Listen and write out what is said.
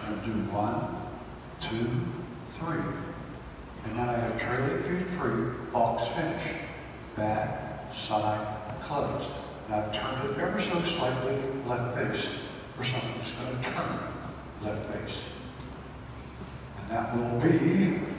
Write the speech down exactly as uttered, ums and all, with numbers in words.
going to do one, two, three. And then I have trailing feet free, box finish. Back, side, closed. And I've turned it ever so slightly left face, or something's going to turn left face. And that will be